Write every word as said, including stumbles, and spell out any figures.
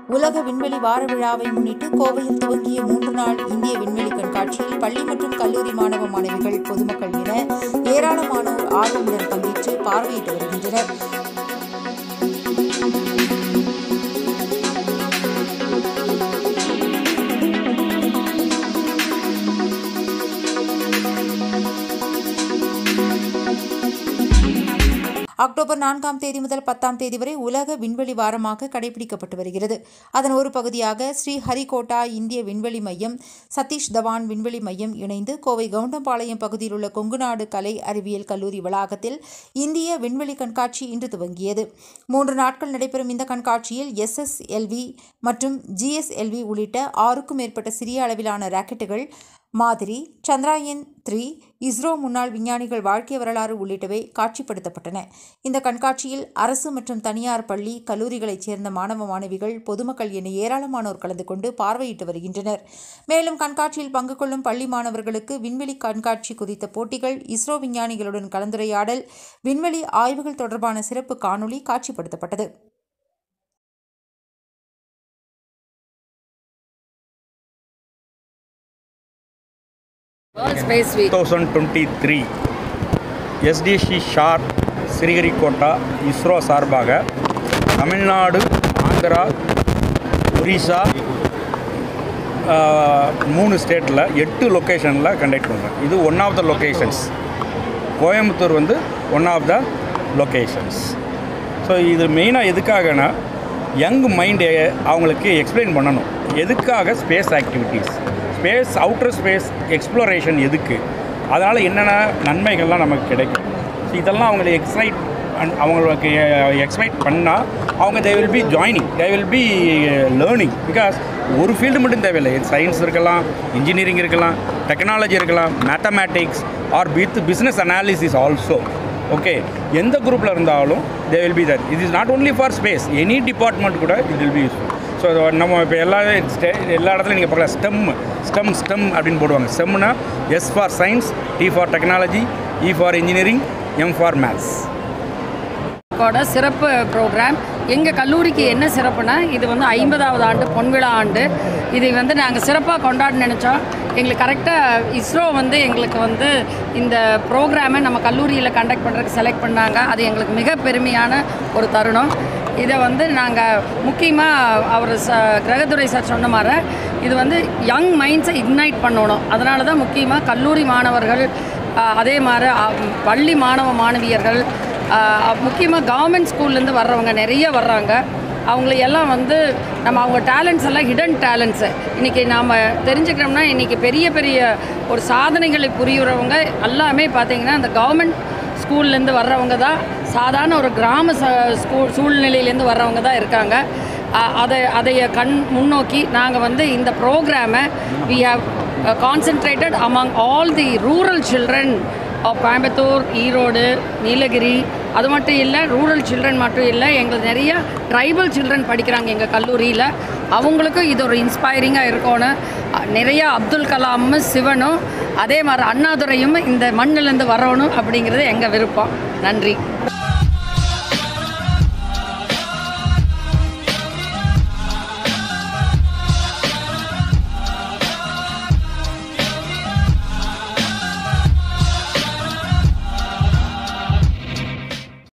உலக விண்வெளி வார விழாவை முன்னிட்டு கோவையில் துவங்கிய மூன்று நாள் இந்திய விண்வெளி கண்காட்சியில் பள்ளி மற்றும் கல்லூரி மாணவ மாணவிகள், பொதுமக்கள் என ஏராளமானோர் ஆர்வமுடன் பங்கேற்று பார்வையிட்டு வருகின்றனர். அக்டோபர் நான்காம் தேதி முதல் பத்தாம் தேதி வரை உலக விண்வெளி வாரமாக கடைபிடிக்கப்பட்டு வருகிறது. அதன் ஒரு பகுதியாக ஸ்ரீஹரிகோட்டா இந்திய விண்வெளி மையம், சதீஷ் தவான் விண்வெளி மையம் இணைந்து கோவை கவுண்டம்பாளையம் பகுதியில் உள்ள கொங்குநாடு கலை அறிவியல் கல்லூரி வளாகத்தில் இந்திய விண்வெளி கண்காட்சி இன்று துவங்கியது. மூன்று நாட்கள் நடைபெறும் இந்த கண்காட்சியில் எஸ் எஸ் எல் வி மற்றும் ஜி எஸ் எல் வி உள்ளிட்ட ஆறுக்கும் மேற்பட்ட சிறிய அளவிலான ராக்கெட்டுகள், மாதிரி, சந்திராயன் த்ரீ, இஸ்ரோ முன்னாள் விஞ்ஞானிகள் வாழ்க்கை வரலாறு உள்ளிட்டவை காட்சிப்படுத்தப்பட்டன. இந்த கண்காட்சியில் அரசு மற்றும் தனியார் பள்ளி, கல்லூரிகளைச் சேர்ந்த மாணவ மாணவிகள், பொதுமக்கள் என ஏராளமானோர் கலந்து கொண்டு பார்வையிட்டு வருகின்றனர். மேலும் கண்காட்சியில் பங்கு கொள்ளும் பள்ளி மாணவர்களுக்கு விண்வெளி கண்காட்சி குறித்த போட்டிகள், இஸ்ரோ விஞ்ஞானிகளுடன் கலந்துரையாடல், விண்வெளி ஆய்வுகள் தொடர்பான சிறப்பு காணொலி காட்சிப்படுத்தப்பட்டது. twenty twenty-three S D C SHAR Sriharikota ISRO சார்பாக தமிழ்நாடு, ஆந்திரா, ஒரிசா மூணு ஸ்டேட்டில் எட்டு லொக்கேஷனில் கண்டக்ட் பண்ணுறேன். இது one of the locations. Coimbatore வந்து one of the locations. So இது மெயினாக எதுக்காகனா யங் மைண்டை அவங்களுக்கு எக்ஸ்பிளைன் பண்ணணும். எதுக்காக space activities, space outer space exploration எதுக்கு, அதனால் என்னென்ன நன்மைகள்லாம் நமக்கு கிடைக்கும். ஸோ இதெல்லாம் அவங்களை எக்ஸைட் அவங்களுக்கு எக்ஸ்பைட் பண்ணால் அவங்க they will be joining, they will be learning. Because ஒரு ஃபீல்டு மட்டும் தேவையில்லை. சயின்ஸ் இருக்கலாம், இன்ஜினியரிங் இருக்கலாம், டெக்னாலஜி இருக்கலாம், mathematics or with business analysis also. Okay, எந்த குரூப்பில் இருந்தாலும் they will be that. It is not only for space, any department கூட it will be useful. So நம்ம இப்போ எல்லா ஸ்டே எல்லா இடத்துலையும் நீங்கள் பார்க்கலாம், ஸ்டெம் ஸ்டெம் ஸ்டெம் அப்படின்னு போடுவாங்க. ஸ்டெம்னா S for science, T for technology, E for engineering, M for maths. சிறப்பு ப்ரோக்ராம் எங்கள் கல்லூரிக்கு என்ன சிறப்புனா, இது வந்து ஐம்பதாவது ஆண்டு பொன்விழா ஆண்டு. இது வந்து நாங்கள் சிறப்பாக கொண்டாட நினச்சோம். எங்களுக்கு கரெக்டாக இஸ்ரோ வந்து எங்களுக்கு வந்து இந்த ப்ரோக்ராமை நம்ம கல்லூரியில் கண்டக்ட் பண்ணுறதுக்கு செலக்ட் பண்ணாங்க. அது எங்களுக்கு மிக பெருமையான ஒரு தருணம். இதை வந்து நாங்கள் முக்கியமாக அவர் ச கிரகதுரை சார் சொன்ன மாதிரி இது வந்து யங் மைண்ட்ஸை இக்னைட் பண்ணணும். அதனால தான் முக்கியமாக கல்லூரி மாணவர்கள், அதே மாதிரி பள்ளி மாணவ மாணவியர்கள், முக்கியமாக கவர்மெண்ட் ஸ்கூல்லேருந்து வர்றவங்க நிறைய வர்றாங்க. அவங்கள எல்லாம் வந்து நம்ம அவங்க டேலண்ட்ஸ் எல்லாம் ஹிடன் டேலண்ட்ஸு இன்றைக்கி நாம் தெரிஞ்சுக்கிறோம்னா, இன்றைக்கி பெரிய பெரிய ஒரு சாதனைகளை புரிகிறவங்க எல்லாமே பார்த்திங்கன்னா அந்த கவர்மெண்ட் ஸ்கூல்லேருந்து வர்றவங்க தான், சாதாரண ஒரு கிராம ஸ்கூல் சூழ்நிலையிலேருந்து வர்றவங்க தான் இருக்காங்க. அதை அதைய கண் முன்னோக்கி நாங்கள் வந்து இந்த ப்ரோக்ராமை we have concentrated among all the rural children of Coimbatore, Erode, Nilgiri. அது மட்டும் இல்லை, ரூரல் சில்ட்ரன் மட்டும் இல்லை, எங்களுக்கு நிறைய ட்ரைபல் சில்ட்ரன் படிக்கிறாங்க எங்கள் கல்லூரியில். அவங்களுக்கும் இது ஒரு இன்ஸ்பைரிங்காக இருக்கணும். நிறையா அப்துல் கலாமும் சிவனும் அதே மாதிரி அண்ணாதுரையும் இந்த மண்ணிலேருந்து வரணும் அப்படிங்கிறது எங்கள் விருப்பம். நன்றி.